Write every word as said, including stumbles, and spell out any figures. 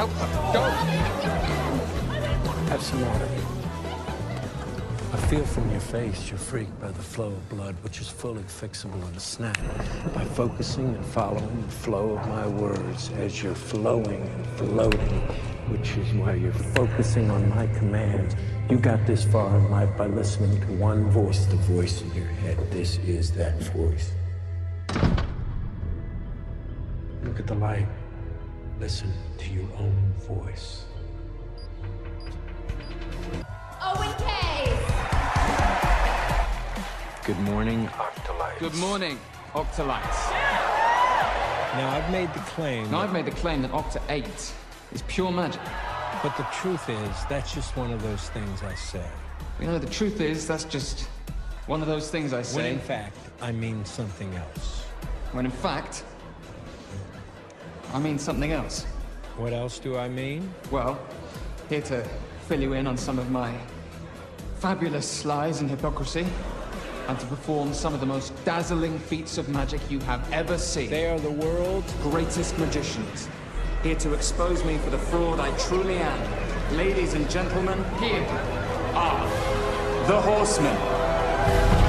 Help her. Go! Have some water. I feel from your face you're freaked by the flow of blood, which is fully fixable in a snap by focusing and following the flow of my words as you're flowing and floating, which is why you're focusing on my commands. You got this far in life by listening to one voice, the voice in your head. This is that voice. Look at the light. Listen to your own voice. Owen Case! Good morning, Octolites. Good morning, Octolites. Now, I've made the claim... Now, that... I've made the claim that Octa eight is pure magic. But the truth is, that's just one of those things I say. You know, the truth is, that's just one of those things I say. When in fact, I mean something else. When in fact, I mean something else. What else do I mean? Well, here to fill you in on some of my fabulous lies and hypocrisy, and to perform some of the most dazzling feats of magic you have ever seen. They are the world's greatest magicians, here to expose me for the fraud I truly am. Ladies and gentlemen, here are the Horsemen.